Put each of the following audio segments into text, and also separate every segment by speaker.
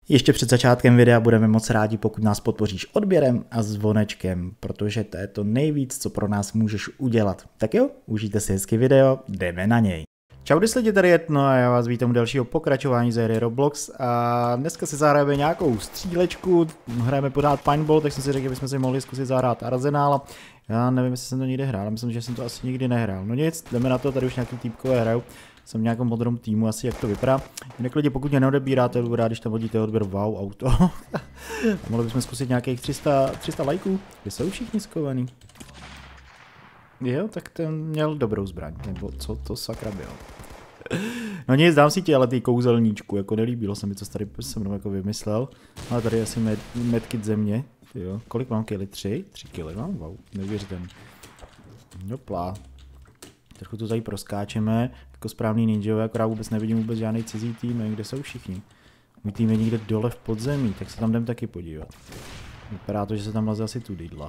Speaker 1: Ještě před začátkem videa budeme moc rádi, pokud nás podpoříš odběrem a zvonečkem, protože to je to nejvíc, co pro nás můžeš udělat. Tak jo, užijte si hezky video, jdeme na něj. Čau, lidi, tady Jetno a já vás vítám u dalšího pokračování z hry Roblox a dneska si zahrajeme nějakou střílečku, hrajeme pořád paintball, tak jsem si řekl, že bychom si mohli zkusit zahrát Arsenal. Já nevím, jestli jsem to někdy hrál, myslím, že jsem to asi nikdy nehrál. No nic, jdeme na to, tady už nějaký týpkové hrajou. Jsem v nějakém modrém týmu, asi jak to vypadá. Jinak lidi, pokud mě neodebíráte, budu rád, když tam hodíte odběr wow, auto. A mohli bychom zkusit nějakých 300 lajků. Kde jsou všichni skovaný? Jo, tak ten měl dobrou zbraň, nebo co to sakra bylo. No nic, dám si tě, ale ty kouzelníčku, jako nelíbilo se mi, co tady se mnou jako vymyslel. Ale tady asi medkit země, jo. Kolik mám kily? 3 kily mám, wow, neuvěřitelný. Hopla. Trochu to tady proskáčeme, jako správný ninjové, akorát vůbec nevidím vůbec žádný cizí tým, kde jsou všichni. Můj tým je někde dole v podzemí, tak se tam jdem taky podívat. Vypadá to, že se tam leze asi tudýdla.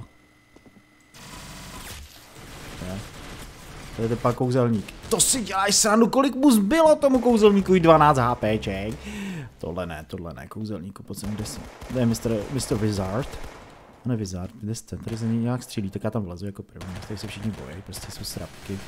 Speaker 1: To je tepa kouzelník. To si děláš srandu, kolik mu zbylo tomu kouzelníkovi 12 HPček. Tohle ne, kouzelníku, pojď sem, kde jsi? To je Mr. Wizard. Ne Wizard, kde jste? Tady se nějak střílí, tak já tam vlezu jako první. Tady se všichni bojí, prostě jsou srapky.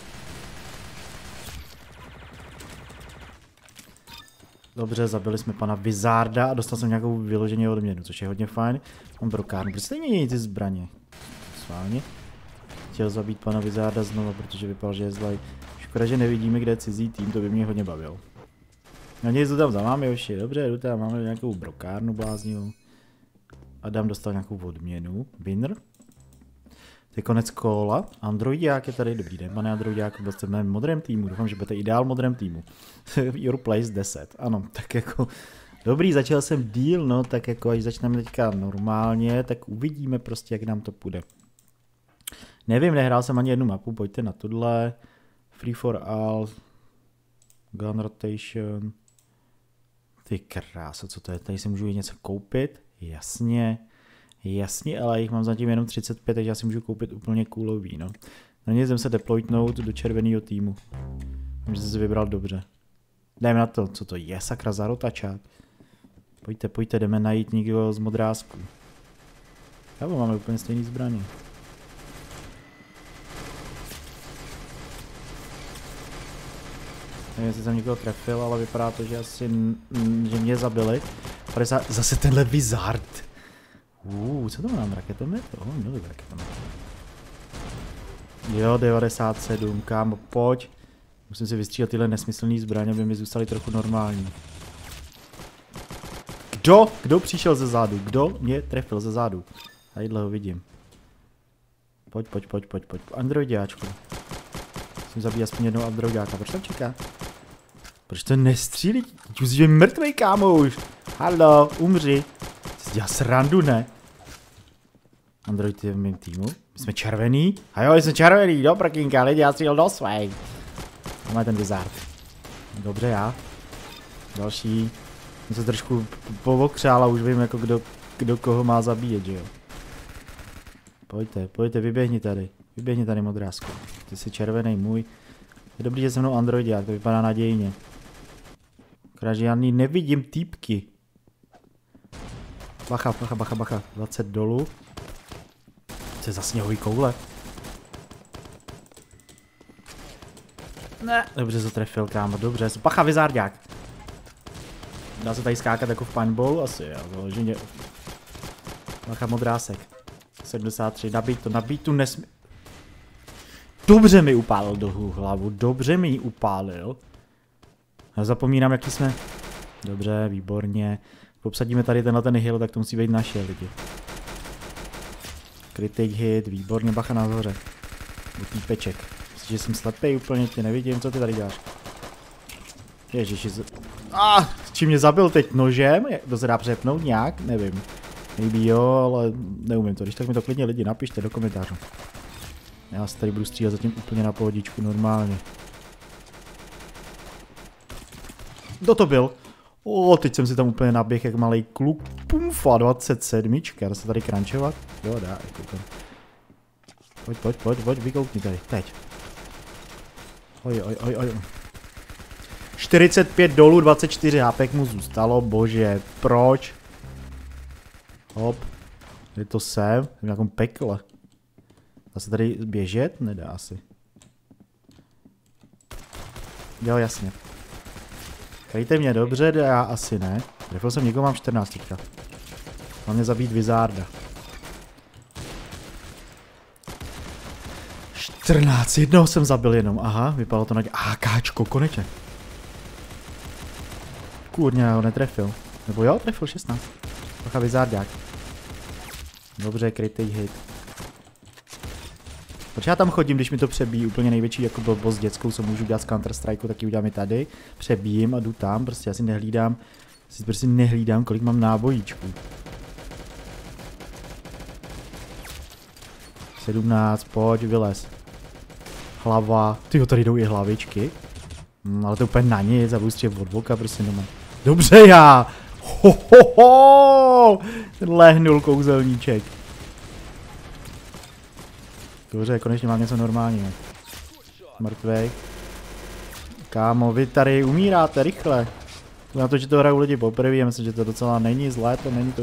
Speaker 1: Dobře, zabili jsme pana Wizarda a dostal jsem nějakou vyloženě odměnu, což je hodně fajn. Mám brokárnu, protože stejně není ty zbraně. Sválně. Chtěl zabít pana Wizarda znovu, protože vypadal, že je zlej. Škoda, že nevidíme, kde je cizí tým, to by mě hodně bavil. No nic, to tam za vámi, už je dobře, jdu tam, máme nějakou brokárnu bláznivou. Adam dostal nějakou odměnu. Winner. To je konec kola. Androidák je tady, dobrý den, pane Androidák, byl jste v mém modrém týmu, doufám, že budete ideál modrém týmu. Your place 10, ano, tak jako, dobrý, začal jsem deal, no, tak jako, až začneme teďka normálně, tak uvidíme prostě, jak nám to půjde. Nevím, nehrál jsem ani jednu mapu, pojďte na tohle. Free for all. Gun rotation. Ty kráso, co to je? Tady si můžu něco koupit? Jasně. Jasně, ale jich mám zatím jenom 35, takže já si můžu koupit úplně coolový, no. Na něj jsem se deploytnout do červeného týmu. Myslím, že jsem si vybral dobře. Jdeme na to, co to je, sakra, za rotačák. Pojďte, jdeme najít někdo z modrásku. Já máme úplně stejný zbraně. Nevím, jestli jsem někoho trefil, ale vypadá to, že asi že mě zabili. 50, zase tenhle Wizard. Co to mám, raketomet? Měli raketomet. Jo, 97, kámo, pojď. Musím si vystřílet tyhle nesmyslný zbraně, aby mi zůstaly trochu normální. Kdo přišel ze zádu? Kdo mě trefil ze zádu? Tadyhle ho vidím. Pojď. Androidiáčku. Musím zabít aspoň jednou androidiáka, proč tam čeká? Proč to nestřílí? Ty je mrtvej, kámo už. Halo, umři. Jsi dělal srandu, ne? Android je v mém týmu. My jsme červený. A jo, jsme červený, do prkínka, lidi, já střílel do svej. Máme ten Wizard. Dobře, já. Další. Jsem se trošku povokřál a už vím, jako kdo koho má zabíjet, že jo. Pojďte, vyběhni tady. Vyběhni tady, modrásku. Ty jsi červený můj. Je dobrý, že se mnou androidák, to vypadá nadějně. Akorát, že já nevidím týpky. Bacha. 20 dolů. To je za sněhový koule. Ne. Dobře se trefil, kámo, dobře. Bacha, Wizardák. Dá se tady skákat jako v paintballu? Asi, jo, že bacha, modrásek. 73, nabít tu nesmí... Dobře mi upálil do hlavu, dobře mi ji upálil. Já zapomínám, jaký jsme... Dobře, výborně. Obsadíme tady ten hill, tak to musí být naše lidi. Critic hit, výborně, bacha nahoře. Týpeček. Myslím, že jsem slepej úplně, tě nevidím, co ty tady děláš. Ježiši, s čím mě zabil teď, nožem? To se dá přepnout nějak? Nevím. Maybe jo, ale neumím to, když tak mi to klidně lidi napište do komentářů. Já se tady budu střílet zatím úplně na pohodičku, normálně. Kdo to byl? Teď jsem si tam úplně naběh jak malej kluk. Pumfa, 27. Dá se tady crunchovat? Jo, dá, koukám. Pojď, vykoukni tady, teď. Oj. $45, 24 hápek mu zůstalo, bože, proč? Hop, je to sem, v nějakém pekle. Dá se tady běžet? Nedá asi. Jo, jasně. Kryjte mě dobře, já asi ne. Trefil jsem někoho, mám 14 teďka. Mám mě zabít Wizarda. 14, jednoho jsem zabil jenom, aha, vypadalo to na AKčko, konečně. Kurně, já ho netrefil. Nebo jo, trefil 16. Pacha Wizardák. Dobře, krytý hit. Proč já tam chodím, když mi to přebíjí úplně největší jako blbost dětskou, co můžu dělat z Counter Strike, tak ji udělám i tady. Přebíjím a jdu tam, prostě já si nehlídám, kolik mám nábojíčků. 17, pojď, vylez. Hlava, tyjo, tady jdou i hlavičky. Ale to úplně na nic, a budu střihat od voka, prostě nemám. Dobře já! Hohoho! Lehnul kouzelníček. Dobře, konečně mám něco normálního. Mrtvej. Kámo, vy tady umíráte rychle. Na to, že to hrajou lidi poprvé, já myslím, že to docela není zlé, to není to...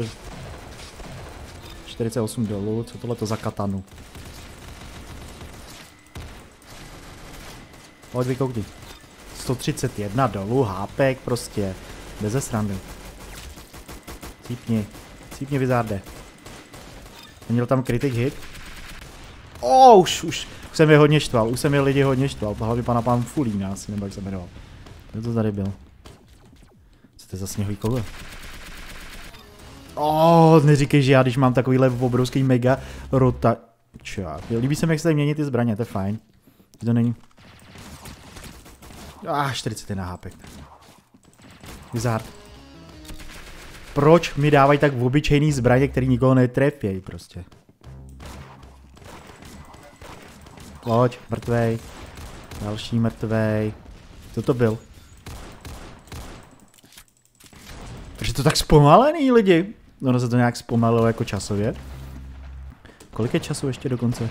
Speaker 1: $48, co tohle to za katanu? Pojď vykoukni. $131, hápek prostě. Beze srandy. Cípni Wizarde. Měl tam kritik hit? Už jsem je hodně štval, už jsem je lidi hodně štval. Hlavně pana Pamfulína asi, nebo jak se jmenoval. Kdo to tady byl? Co to je za sněhový koule? Neříkej, že já když mám takovýhle obrovský mega rota... Čák, líbí se mi, jak se tady mění ty zbraně, to je fajn. To není... 41 hápek. Wizard. Proč mi dávají tak obyčejný zbraně, který nikoho netrefějí prostě? Pojď, mrtvej. Další mrtvej. Co to byl? Proč je to tak zpomalený, lidi? Ono se to nějak zpomalilo jako časově. Kolik je času ještě do konce?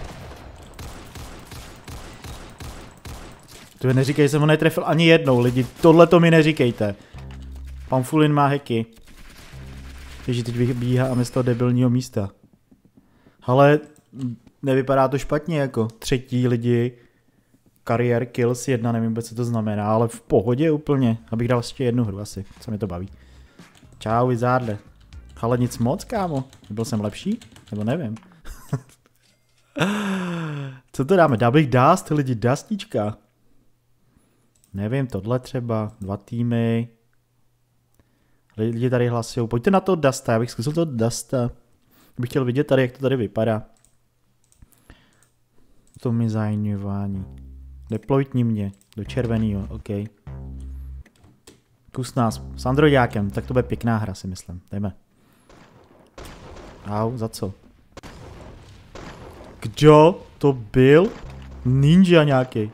Speaker 1: To neříkej, jsem ho netrefil ani jednou, lidi. Tohle to mi neříkejte. Pamfulin má hacky. Ježi, teď bíhá a z toho debilního místa. Ale nevypadá to špatně jako třetí lidi. Career kills 1, nevím vůbec, co to znamená, ale v pohodě úplně. Abych dal ještě jednu hru asi, co mi to baví. Čau, Wizarde. Ale nic moc, kámo. Byl jsem lepší? Nebo nevím. Co to dáme? Dal bych Dust, lidi, Dustička. Nevím, tohle třeba, 2 týmy. Lidi tady hlasujou, pojďte na to Dusta, já bych zkusil to Dusta. Bych chtěl vidět tady, jak to tady vypadá. To mi zajňování. Deploytni mě, do červeného, OK. Kus nás, s Androidákem, tak to bude pěkná hra, si myslím, jdeme. Au, za co? Kdo to byl? Ninja nějaký.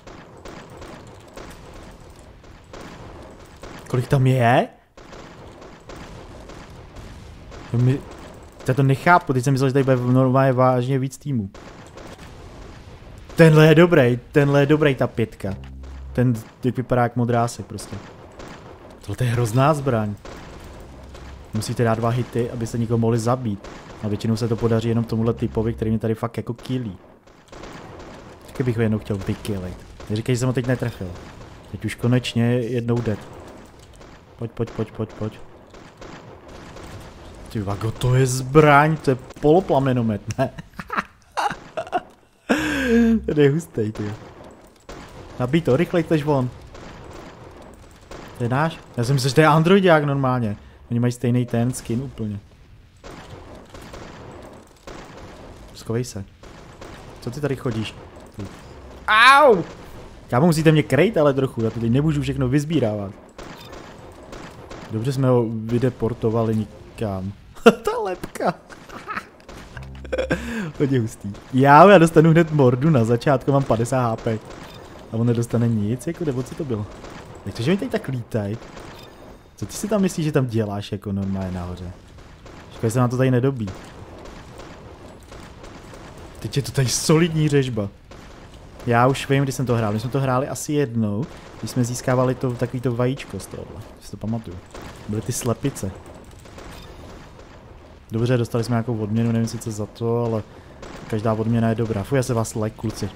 Speaker 1: Kolik tam je? Já to nechápu, teď jsem myslel, že tady bude normálně vážně víc týmů. Tenhle je dobrý, ta 5. Ten teď vypadá jak modrásek prostě. Tohle je hrozná zbraň. Musíte dát 2 hity, abyste nikoho mohli zabít. A většinou se to podaří jenom tomuhle typovi, který mě tady fakt jako killí. Taky bych ho jednou chtěl vykillit. Neříkej, že jsem ho teď netrefil. Teď už konečně jednou dead. Pojď. Ty vago, to je zbraň, to je poloplamenomet, ne? To je hustej, ty. Nabij to, rychlej tež von. To je náš? Já jsem myslel, že to je androidák normálně. Oni mají stejný ten skin úplně. Skovej se. Co ty tady chodíš? Au! Kámo, musíte mě krejt ale trochu, já tady nemůžu všechno vyzbírávat. Dobře jsme ho vydeportovali nikam. Ta lepka. Hodně hustý. Já dostanu hned mordu na začátku, mám 50 HP. A on nedostane nic, jako nebo co to bylo? Jak to, že mi tady tak lítaj? Co ty si tam myslíš, že tam děláš jako normálně nahoře? Škoda, se nám to tady nedobí. Teď je to tady solidní řežba. Já už vím, kdy jsem to hrál. My jsme to hráli asi jednou, když jsme získávali to takovýto vajíčko z tohohle. Si to pamatuju. Byly ty slepice. Dobře, dostali jsme nějakou odměnu, nevím sice za to, ale každá odměna je dobrá. Fuj, já se vás like, kluci.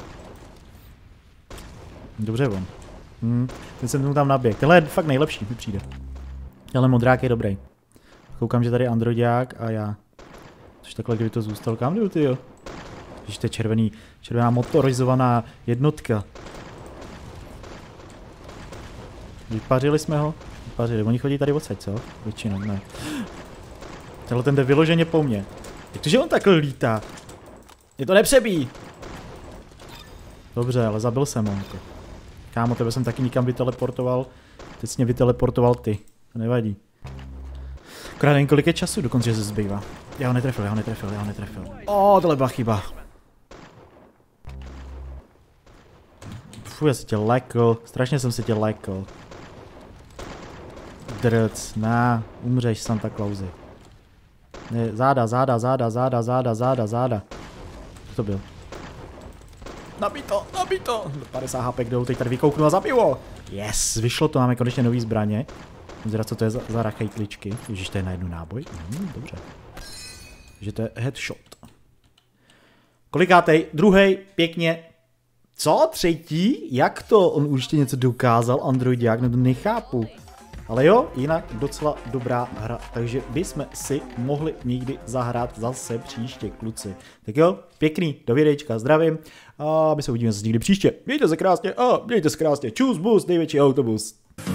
Speaker 1: Dobře on. Ten jsem mu tam naběh. Tenhle je fakt nejlepší, mi přijde. Ale modrák je dobrý. Koukám, že tady Androďák a já. Což takhle, kdyby to zůstal. Kam jdu, ty jo? Když to je červená motorizovaná jednotka. Vypařili jsme ho? Vypařili. Oni chodí tady odsaď, co? Většinou, ne. Tenhle ten jde vyloženě po mně. Jak to, že on takhle lítá? Je to nepřebíjí. Dobře, ale zabil jsem ho. Kámo, tebe jsem taky nikam vyteleportoval. Teď jsi mě vyteleportoval ty. To nevadí. Akorát nevím, kolik je času dokonce, že se zbývá. Já ho netrefil. Tohle byla chyba. Fuj, já si tě lekl. Strašně jsem si tě lekl. Drc, umřeš, Santa Clausi. Ne, záda. Co to byl? Nabij to! 50 HP jdou, teď tady vykouknu a zabiju ho! Yes, vyšlo to, máme konečně nový zbraně. Zdrad, co to je za rachejtličky. Ježiš, to je na jednu náboj? Dobře. Takže to je headshot. Kolikátej? Druhej, pěkně. Co? Třetí? Jak to? On určitě něco dokázal, Androidák, nebo nechápu. Ale jo, jinak docela dobrá hra, takže bychom si mohli někdy zahrát zase příště, kluci. Tak jo, pěkný, do videjčka, zdravím a my se uvidíme zase někdy příště. Mějte se krásně a mějte se krásně. Čus, bus, největší autobus.